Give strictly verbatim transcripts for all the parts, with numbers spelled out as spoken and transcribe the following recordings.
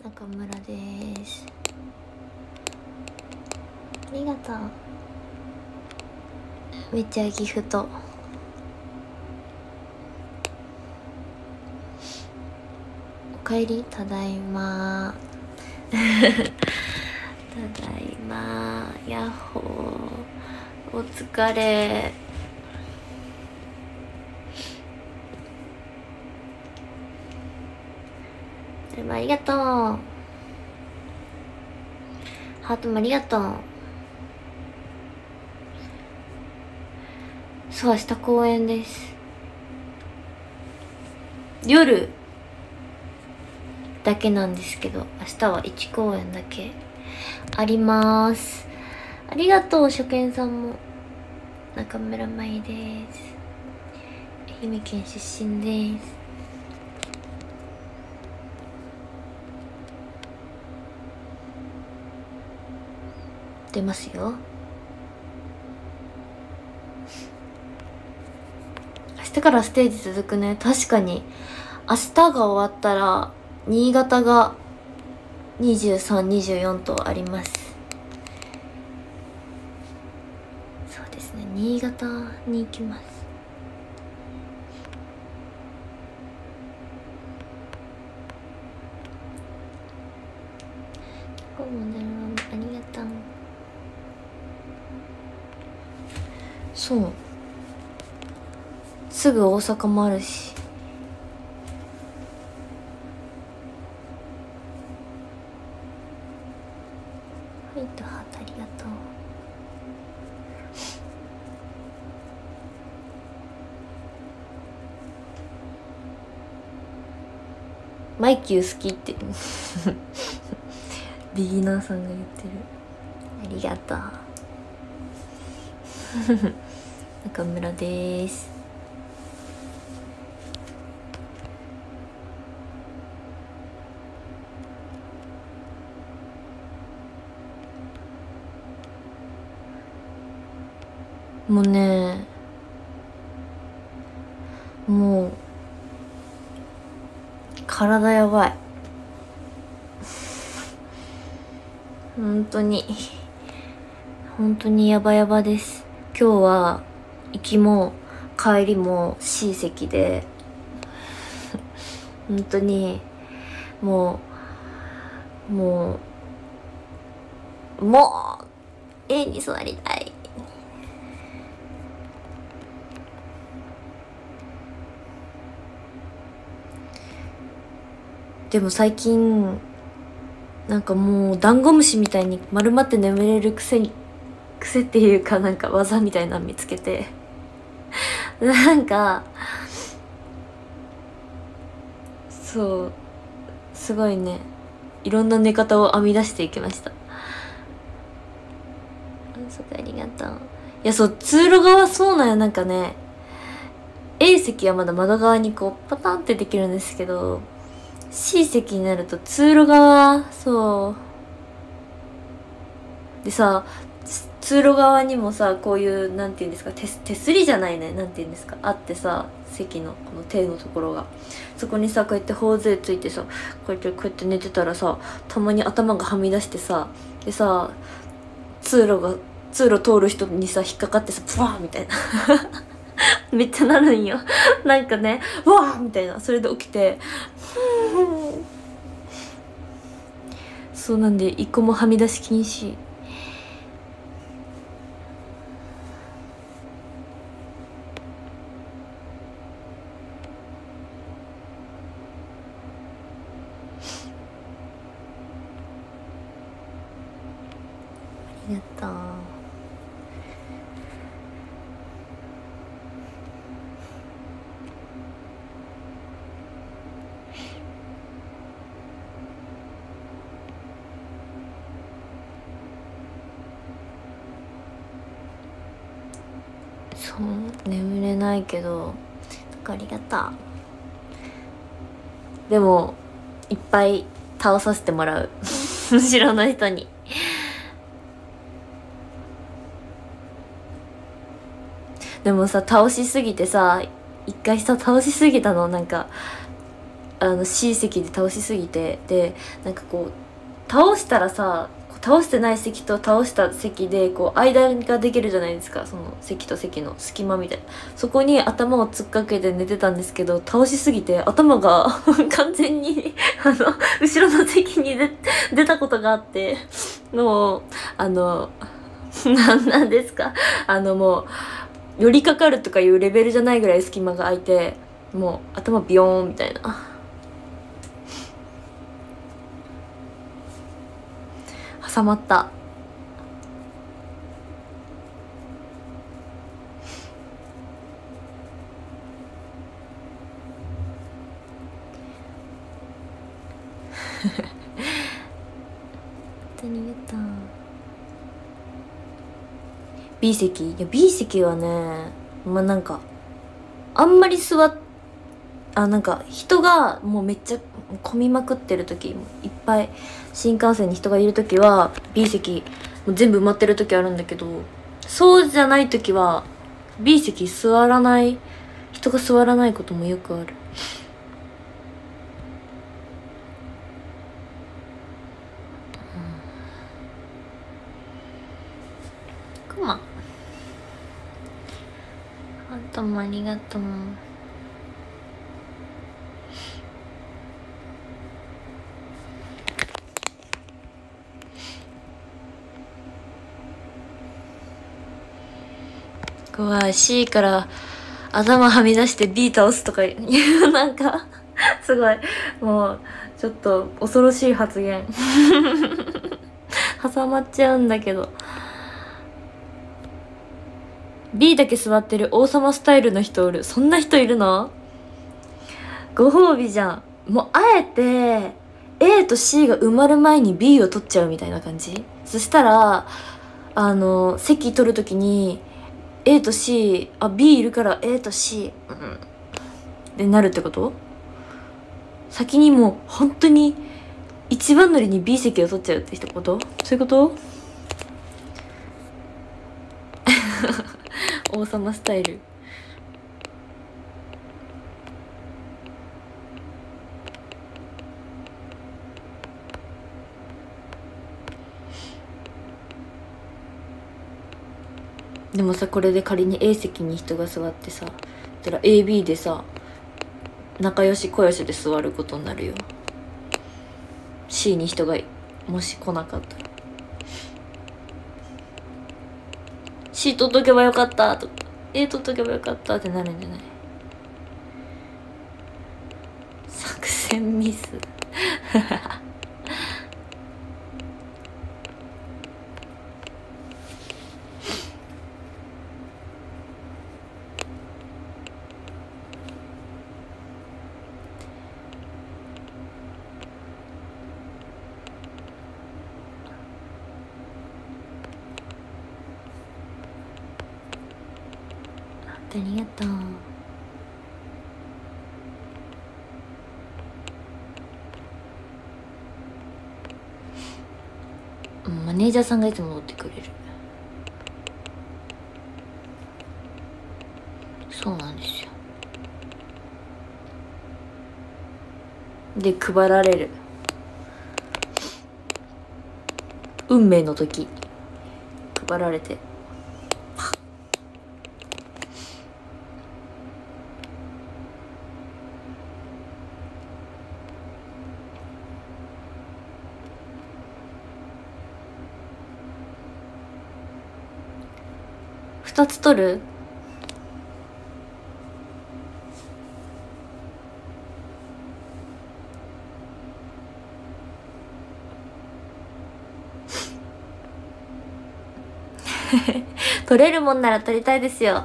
中村です。ありがとう。めっちゃギフト。おかえり。ただいまただいま。やっほー。お疲れ。ありがとう。ハートもありがとう。そう、明日公演です。夜だけなんですけど、明日はいち公演だけあります。ありがとう、初見さんも。中村舞です。愛媛県出身です。出ますよ。明日からステージ続くね。確かに明日が終わったら新潟がにじゅうさん、にじゅうよんとあります。そうですね、新潟に行きます。こうもだろう。ありがとう。そう、すぐ大阪もあるし。はいとハートありがとう。マイキュー好きってビギナーさんが言ってる。ありがとう中村です。もうね、もう体やばい本当に本当にやばやばです。今日は行きも帰りも C 席で本当にもうもうもう A に座りたい。でも最近なんかもうダンゴムシみたいに丸まって眠れる癖に癖っていうか、なんか技みたいなの見つけてなんかそうすごいね、いろんな寝方を編み出していきました。ありがとう。いや、そう、通路側そうなんや。なんかね A 席はまだ窓側にこうパタンってできるんですけど、 C 席になると通路側、そうでさ、通路側にもさ、こういうなんていうんですか、手手すりじゃないね、なんていうんですか、あってさ、席のこの手のところが、そこにさこうやって頬杖ついてさ、こうやってこうやって寝てたらさ、たまに頭がはみ出してさ、でさ、通路が通路通る人にさ引っかかってさ、ブワーみたいなめっちゃなるんよなんかね、うわーみたいな、それで起きてそうなんで、一個もはみ出し禁止。ありがとう。そう、眠れないけどありがとう。でもいっぱい倒させてもらう後ろの人に。でもさ、倒しすぎてさ、一回さ倒しすぎたの、なんかあの C 席で倒しすぎて、でなんかこう倒したらさ、倒してない席と倒した席でこう間ができるじゃないですか、その席と席の隙間みたいな、そこに頭を突っかけて寝てたんですけど、倒しすぎて頭が完全にあの後ろの席に出出たことがあって、もうあのなんなんですか、あのもう寄りかかるとかいうレベルじゃないぐらい隙間が空いて、もう頭ビヨーンみたいな。挟まった。B 席、いや B 席はね、まあなんかあんまり座っあなんか人がもうめっちゃ混みまくってる時、いっぱい新幹線に人がいる時は B 席もう全部埋まってる時あるんだけど、そうじゃない時は B 席座らない、人が座らないこともよくある。くまどうもありがとう。怖い。 C から頭はみ出して B 倒すとかいうなんかすごいもうちょっと恐ろしい発言挟まっちゃうんだけど、 B だけ座ってる王様スタイルの人おる。そんな人いるの？ご褒美じゃん。もうあえて A と C が埋まる前に B を取っちゃうみたいな感じ。そしたらあの席取るときに A と C、 あ B いるから A と C、うん、でなるってこと？先にもう本当に一番乗りに B 席を取っちゃうってこと？そういうこと王様スタイル。でもさ、これで仮に A 席に人が座ってさ、たら エービー でさ仲良し小良しで座ることになるよ。 C に人がもし来なかったら C 取っとけばよかったとか A 取っとけばよかったってなるんじゃない？作戦ミスありがとう。マネージャーさんがいつも乗ってくれる。そうなんですよ。で配られる。運命の時配られて、二つ取る？取れるもんなら取りたいですよ。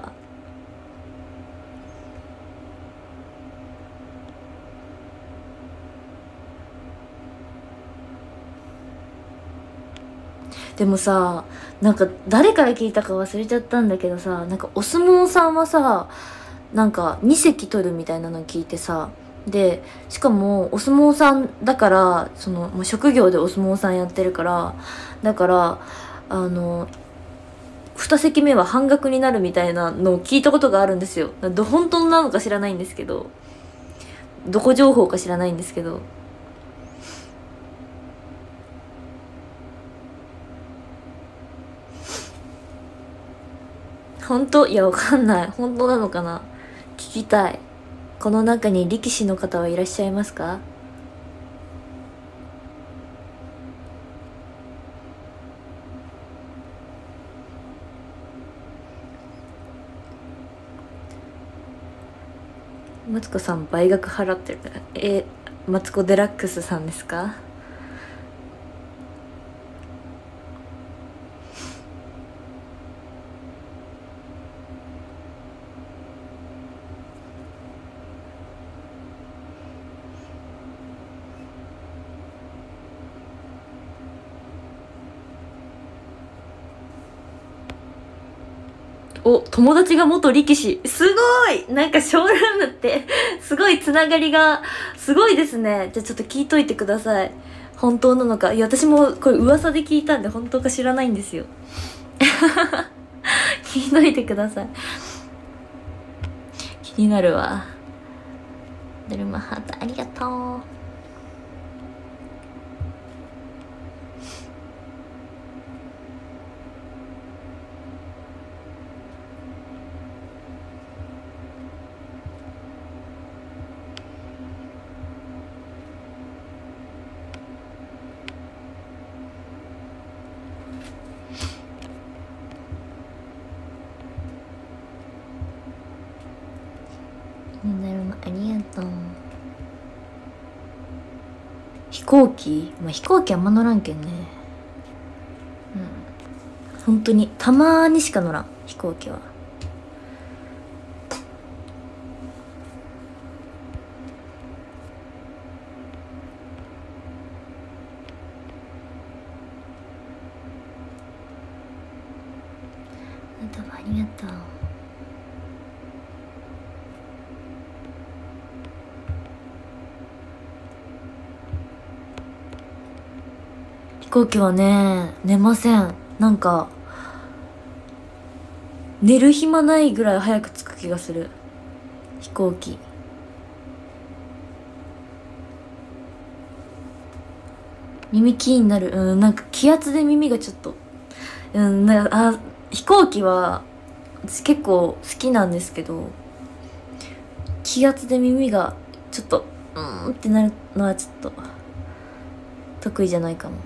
でもさ、なんか誰から聞いたか忘れちゃったんだけどさ、なんかお相撲さんはさ、なんかに席取るみたいなの聞いてさ、でしかもお相撲さんだから、そのもう職業でお相撲さんやってるから、だからあのに席目は半額になるみたいなのを聞いたことがあるんですよ。ど本当なのか知らないんですけど、 どこ情報か知らないんですけど。本当？いや、わかんない。本当なのかな？聞きたい。この中に力士の方はいらっしゃいますか？マツコさん倍額払ってる。え、マツコデラックスさんですか？お、友達が元力士。すごい！なんかショールームってすごいつながりがすごいですね。じゃあちょっと聞いといてください。本当なのか。いや、私もこれ噂で聞いたんで本当か知らないんですよ。聞いといてください。気になるわ。ドルマハートありがとう。ありがとう。飛行機、まあ、飛行機あんま乗らんけんね。うん。本当にたまーにしか乗らん、飛行機は。ありがとう。飛行機はね、寝ません。なんか寝る暇ないぐらい早く着く気がする、飛行機。耳キーになる。うん、なんか気圧で耳がちょっと、うんなんか、あ、飛行機は私結構好きなんですけど、気圧で耳がちょっとうーんってなるのはちょっと得意じゃないかも。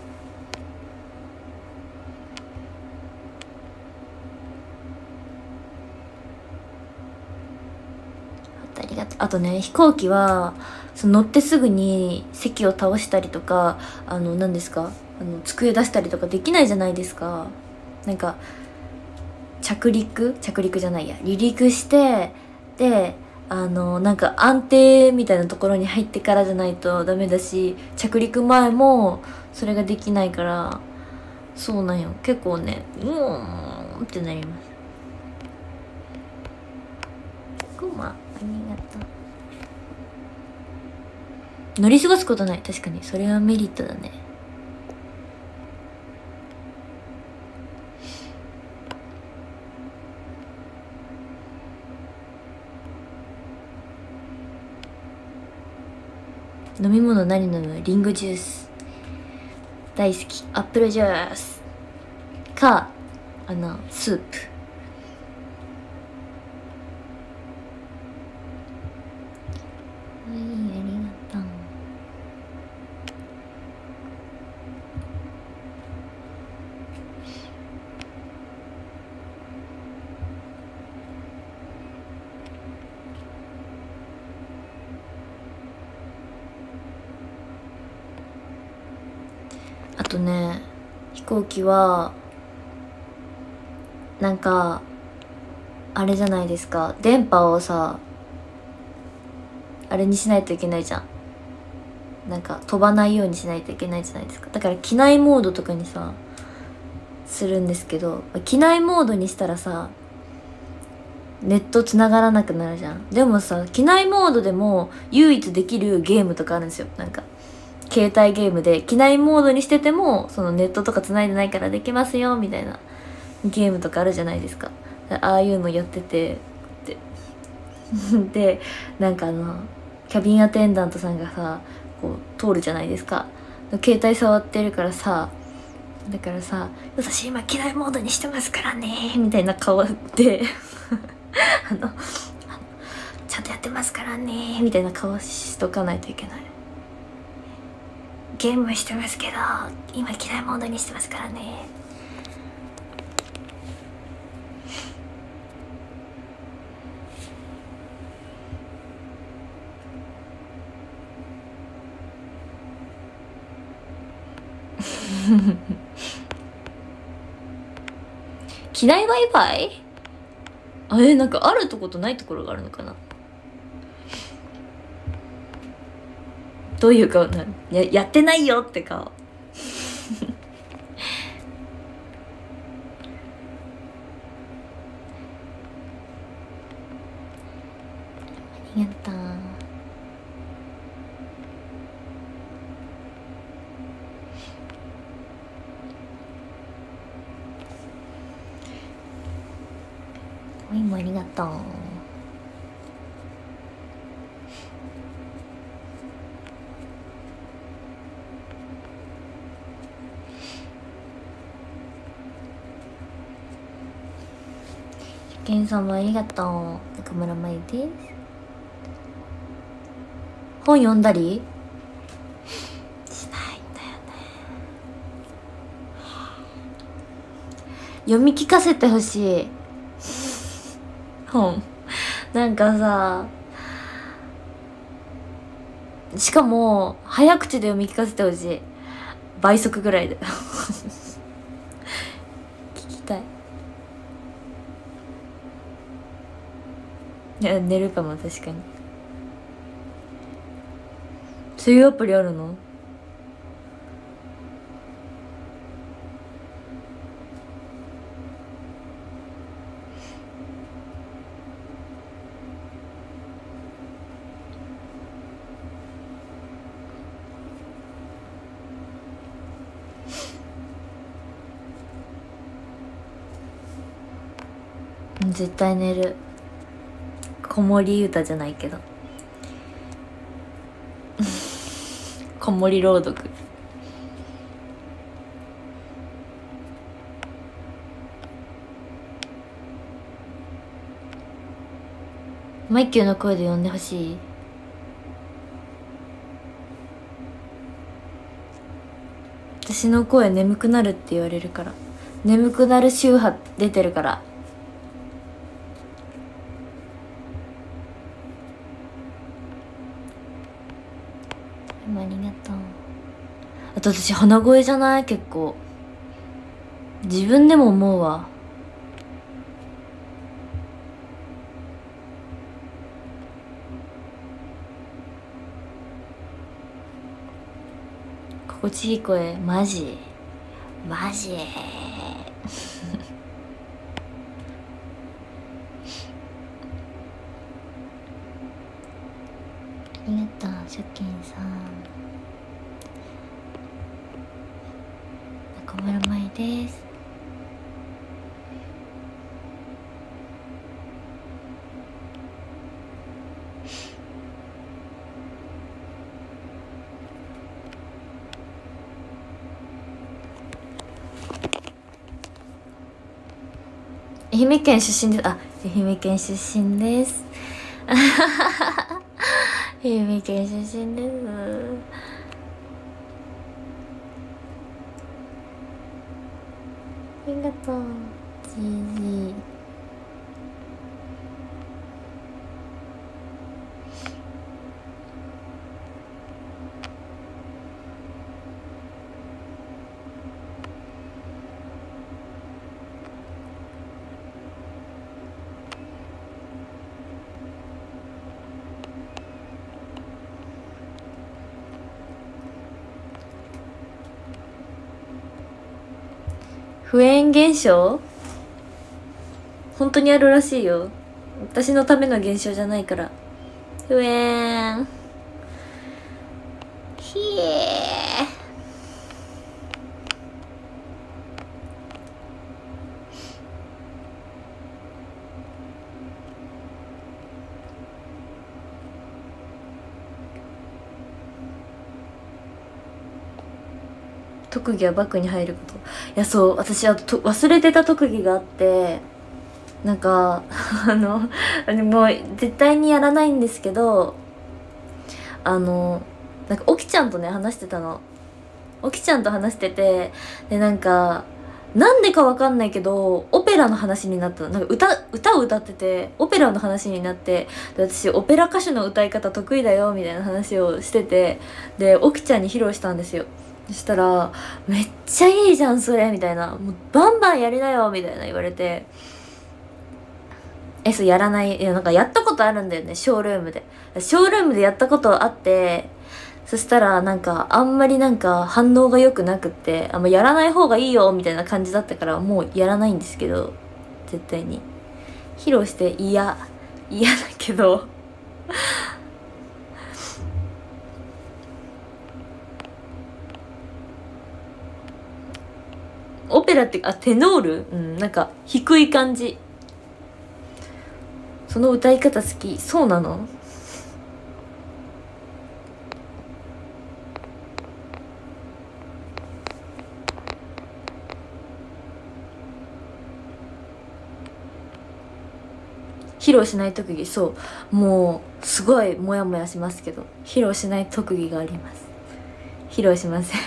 ありがとう。あとね、飛行機はその乗ってすぐに席を倒したりとか、あの何ですか、あの机出したりとかできないじゃないですか。なんか着陸着陸じゃないや離陸して、であのなんか安定みたいなところに入ってからじゃないとダメだし、着陸前もそれができないから、そうなんよ。結構ね、うーんってなります。くまありがとう。乗り過ごすことない。確かにそれはメリットだね。飲み物何飲む？リンゴジュース大好き。アップルジュースか、あのスープ。はい、ありがとう。あとね、飛行機はなんかあれじゃないですか、電波をさあれにしないといけないじゃん。なんか飛ばないようにしないといけないじゃないですか。だから機内モードとかにさするんですけど、機内モードにしたらさネット繋がらなくなるじゃん。でもさ、機内モードでも唯一できるゲームとかあるんですよ。なんか携帯ゲームで機内モードにしててもそのネットとか繋いでないからできますよみたいなゲームとかあるじゃないですか。ああいうのやっててででなんかあのキャビンアテンダントさんがさこう通るじゃないですか。携帯触ってるからさ、だからさ「私今機内モードにしてますからね」みたいな顔であのちゃんとやってますからねみたいな顔しとかないといけない。ゲームしてますけど今機内モードにしてますからね。機内 Wi-Fi？ あれなんかあるとことないところがあるのかな。どういう顔なの？ややってないよって顔。ありがとう。おいもありがとう。けんさんもありがとう。中村舞です。本読んだりしないんだよね。読み聞かせてほしい本。なんかさ、しかも早口で読み聞かせてほしい。倍速ぐらいで聞きたい。いや寝るかも。確かにそういうアプリあるの？絶対寝る。子守歌じゃないけど子守朗読。マイキューの声で呼んでほしい。私の声眠くなるって言われるから。眠くなる周波出てるから。ありがとう。あと私鼻声じゃない？結構自分でも思うわ。心地いい声。マジマジありがとうシャキンさん。中村舞です。愛媛県出身です。あ、愛媛県出身です愛媛県出身です。ありがとう。じいじ。フェーン現象本当にあるらしいよ。私のための現象じゃないから。フェーンひえ特技はバッグに入ること。いや、そう、私あと忘れてた特技があって、なんかあのもう絶対にやらないんですけど、あのなんかおきちゃんとね話してたの。おきちゃんと話してて、でなんかなんでかわかんないけどオペラの話になったの。なんか歌歌を歌っててオペラの話になって、で私オペラ歌手の歌い方得意だよみたいな話をしてて、でおきちゃんに披露したんですよ。そしたら「めっちゃいいじゃんそれ」みたいな「もうバンバンやりなよ」みたいな言われて、えそうやらない。いやなんかやったことあるんだよね、ショールームで。ショールームでやったことあって、そしたらなんかあんまりなんか反応が良くなくって、あんまやらない方がいいよみたいな感じだったから、もうやらないんですけど、絶対に披露して嫌嫌だけどオペラってあテノール、うんなんか低い感じ。その歌い方好き。そうなの？披露しない特技、そうもうすごいモヤモヤしますけど、披露しない特技があります。披露しません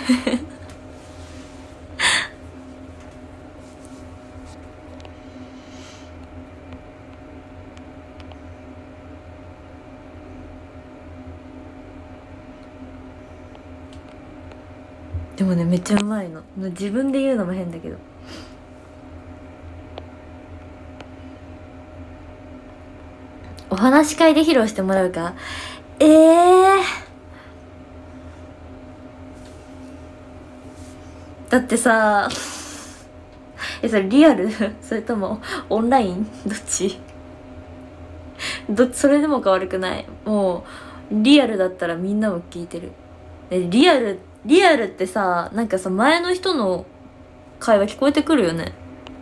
でもねめっちゃうまいの。自分で言うのも変だけど、お話し会で披露してもらうか。ええー、だってさえそれリアルそれともオンラインどっちどそれでも変わるくない？もうリアルだったらみんなも聞いてる。えリアルリアルってさ、なんかさ前の人の会話聞こえてくるよね。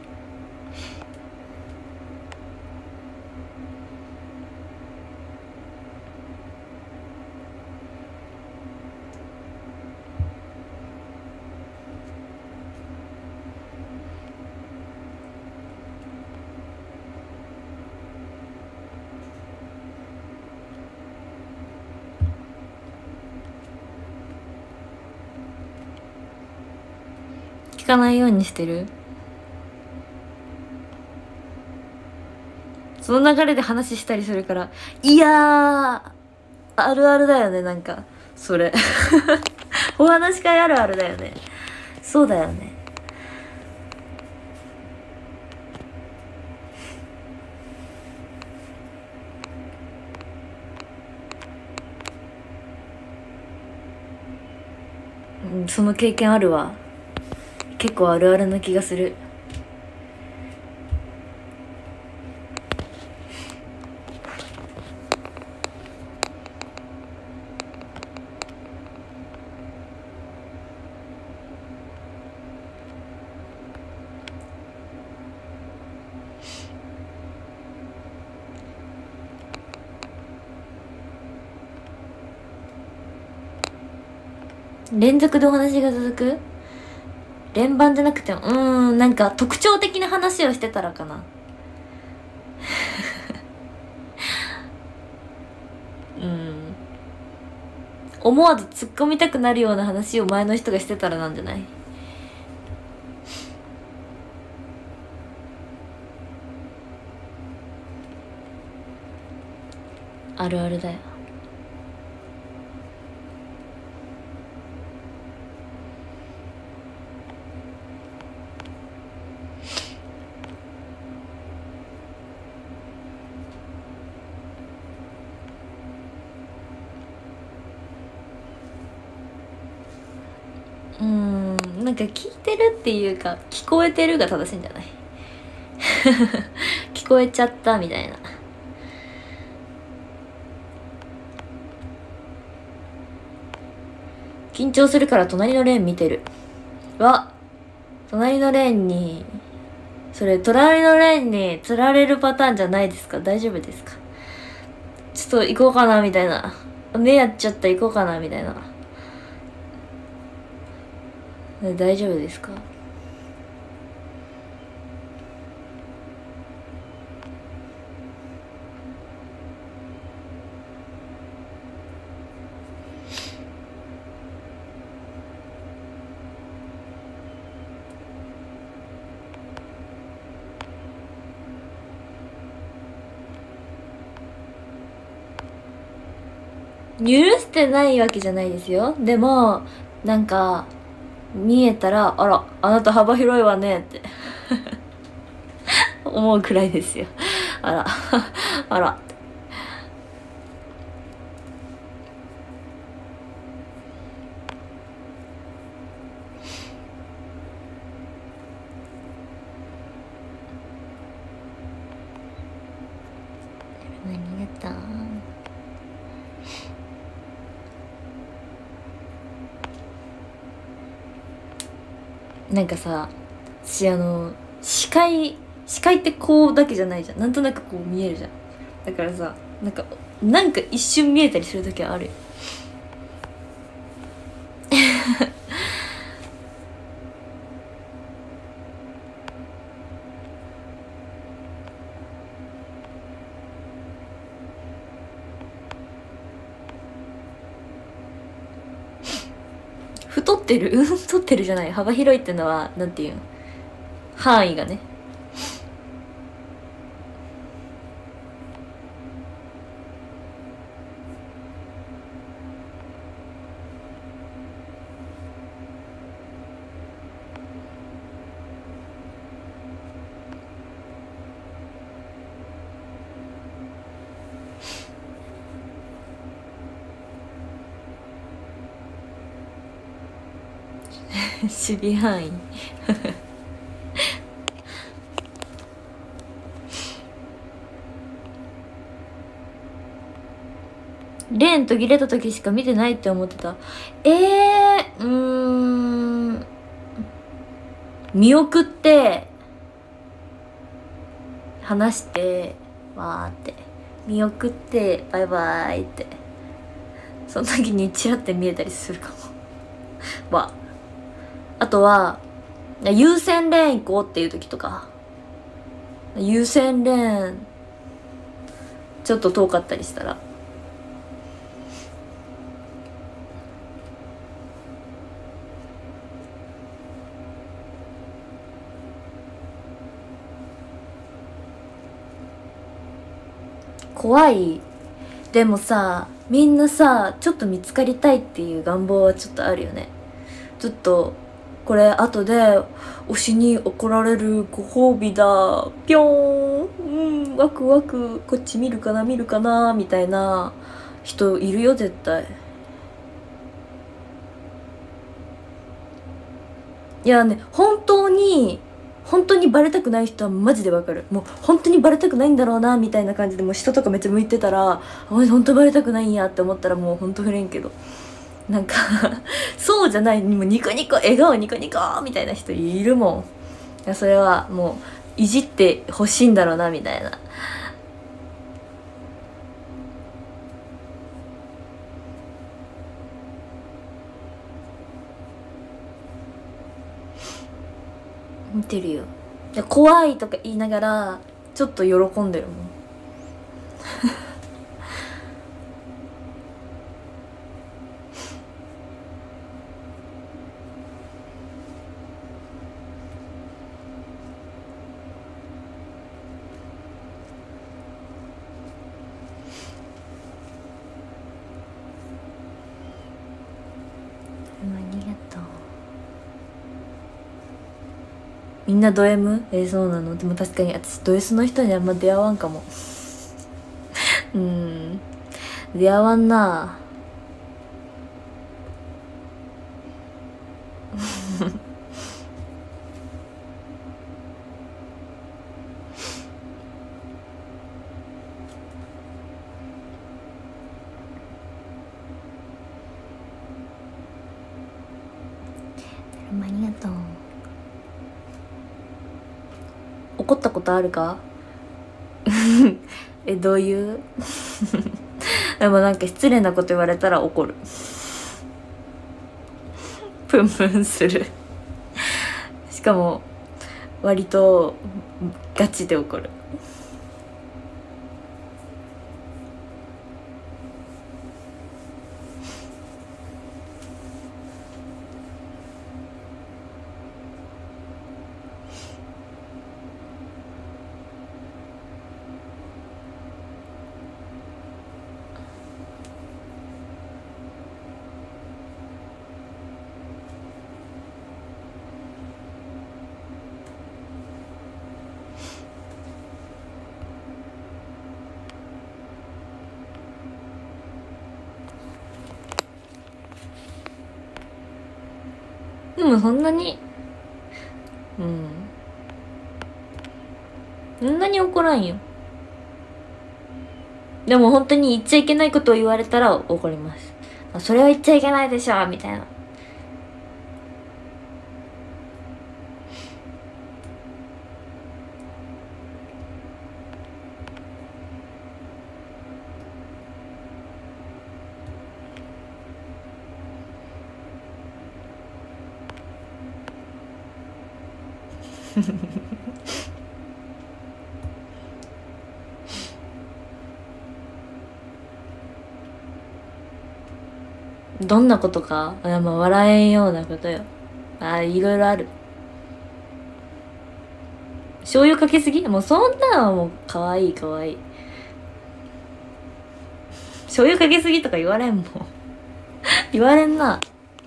聞かないようにしてる。その流れで話したりするから。いやーあるあるだよね、なんかそれお話し会あるあるだよね。そうだよね。うん、その経験あるわ。結構あるあるな気がする。連続でお話が続く？連番じゃなくても、うーんなんか特徴的な話をしてたらかなうん思わず突っ込みたくなるような話を前の人がしてたらなんじゃない？あるあるだよ。うーんなんか聞いてるっていうか聞こえてるが正しいんじゃない聞こえちゃったみたいな。緊張するから隣のレーン見てる。わ隣のレーンにそれ隣のレーンに釣られるパターンじゃないですか？大丈夫ですか？ちょっと行こうかなみたいな、目やっちゃった行こうかなみたいな。 大丈夫ですか？許してないわけじゃないですよ。でもなんか見えたら、あらあなた幅広いわねって思うくらいですよ。あらあら何やったなんかさ、私あの視界視界ってこうだけじゃないじゃん。なんとなくこう見えるじゃん。だからさ、なんかなんか一瞬見えたりする時はあるよ。太ってるうん太ってるじゃない。幅広いってのはなんていうの、範囲がね。守備範囲レーン途切れた時しか見てないって思ってた。えー、うーん見送って話してわーって見送ってバイバイって、その時にチラって見えたりするかもわ。あとは優先レーン行こうっていう時とか、優先レーンちょっと遠かったりしたら怖い。でもさ、みんなさ、ちょっと見つかりたいっていう願望はちょっとあるよね。ちょっとこれ後で推しに怒られるご褒美だぴょーん、うん、ワクワク、こっち見るかな見るかなみたいな人いるよ絶対。いやね、本当に本当にバレたくない人はマジでわかる。もう本当にバレたくないんだろうなみたいな感じで、もう下とかめっちゃ向いてたら、本当バレたくないんやって思ったらもう本当触れんけど、なんかそうじゃない、もうニコニコ笑顔ニコニコみたいな人いるもん。いやそれはもういじってほしいんだろうなみたいな。見てるよ。怖いとか言いながらちょっと喜んでるもんありがとう。みんなド M？ えー、そうなの。でも確かに私ド S の人にあんま出会わんかもうん出会わんなありがとう。怒ったことあるかえ、どういうでもなんか失礼なこと言われたら怒るプンプンするしかも割とガチで怒る。でもそんなにうんそんなに怒らんよ。でも本当に言っちゃいけないことを言われたら怒ります。それは言っちゃいけないでしょみたいな。どんなことか、あ、まあ笑えんようなことよ。あ、いろいろある。醤油かけすぎ？もうそんなのはもう可愛い可愛い。醤油かけすぎとか言われんもん。言われんな。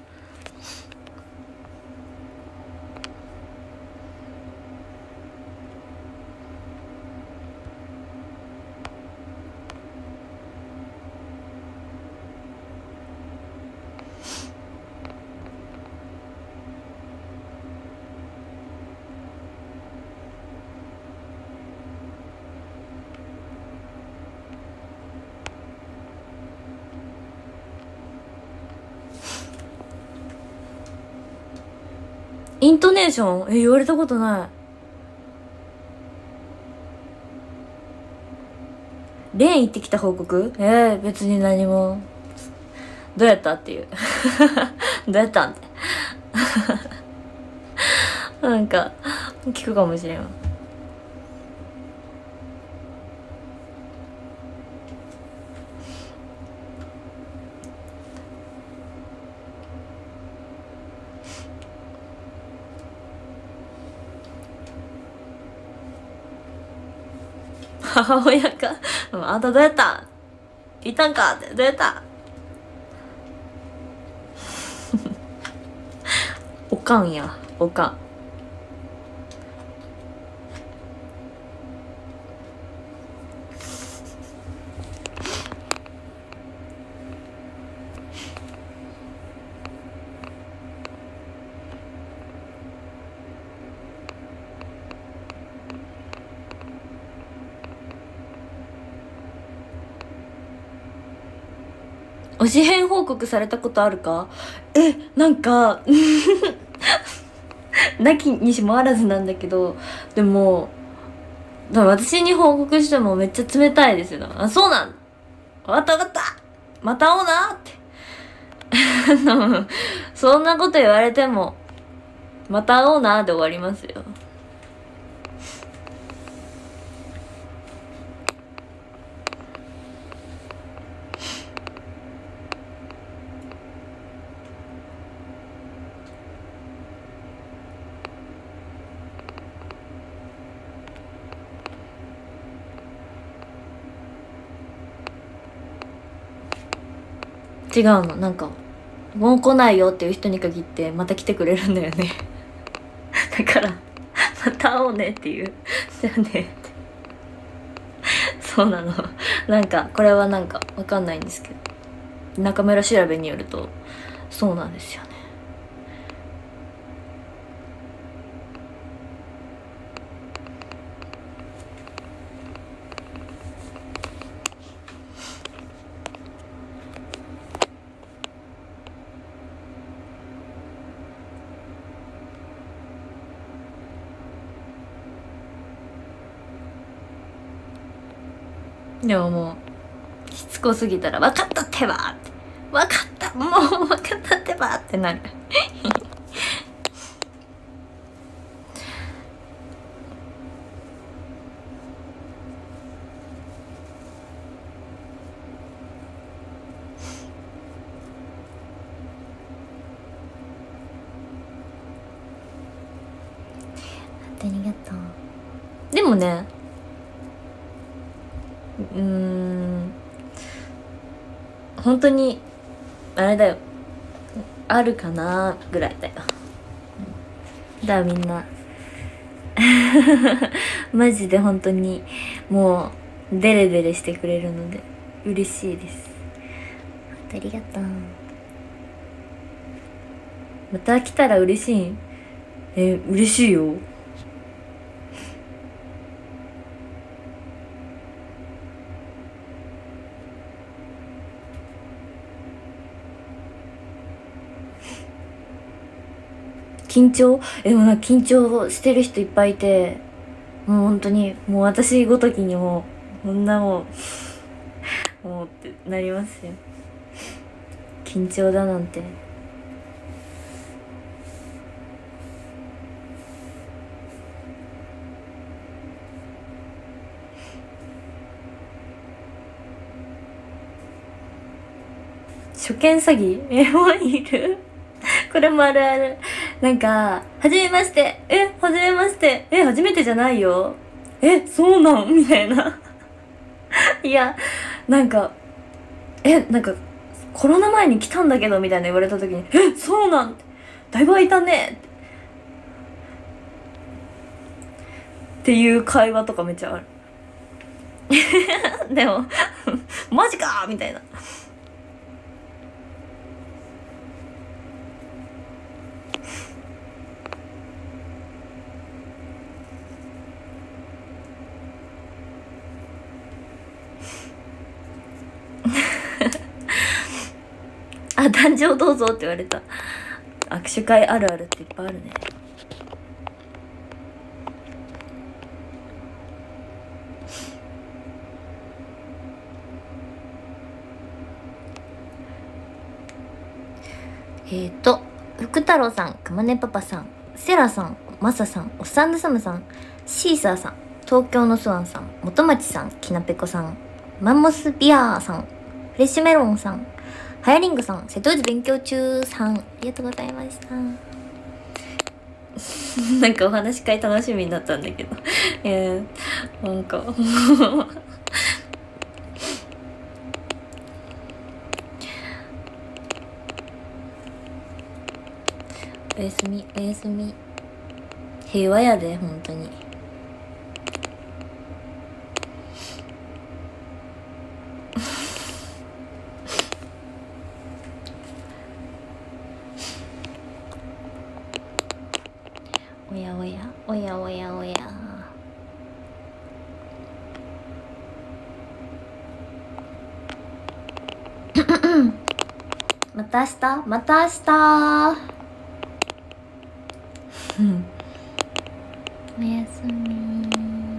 イントネーション？え、言われたことない。レーン行ってきた報告？えー、別に何も。どうやったっていう。どうやったんって。なんか、聞くかもしれんわ。母親かあんたどうやったんいたんかって、どうやったおかんや、おかん。推し変報告されたことあるか？え、なんかなきにしもあらずなんだけど、でも私に報告してもめっちゃ冷たいですよ。あ、そうなん、わかったわかった、また会おうなってそんなこと言われてもまた会おうなで終わりますよ。違うの、なんかもう来ないよっていう人に限ってまた来てくれるんだよねだからまた会おうねっていう、じゃあねってそうなの。なんかこれはなんかわかんないんですけど、中村調べによるとそうなんですよね。でももうしつこすぎたら「分かったってば!」って「分かった、もう分かったってば!」ってなるありがとう。でもね、うーん本当にあれだよ、あるかなぐらいだよ。だからみんなマジで本当にもうデレデレしてくれるので嬉しいです。ありがとう。また来たら嬉しい？え、嬉しいよ。緊張？え、でもなんか緊張してる人いっぱいいて、もう本当にもう私ごときにもこんなもうもうってなりますよ。緊張だなんて。初見詐欺？え、もういる？これもあるある。なんか、はじめまして。え、はじめまして。え、初めてじゃないよ。え、そうなんみたいな。いや、なんか、え、なんか、コロナ前に来たんだけど、みたいな言われた時に、え、そうなん？だいぶ空いたね。っていう会話とかめっちゃある。でも、マジかみたいな。あ、壇上どうぞって言われた。握手会あるあるっていっぱいあるね。えーと福太郎さん、くまねパパさん、セラさん、マサさん、おっさんぬさむさん、シーサーさん、東京のスワンさん、元町さん、きなぺこさん、マンモスビアーさん、フレッシュメロンさん、はやりんごさん、瀬戸内勉強中さん、ありがとうございました。なんかお話し会楽しみになったんだけどえー、なんかおやすみおやすみ。平和やで本当に。おやおやおやおやおやまた明日また明日おやすみ。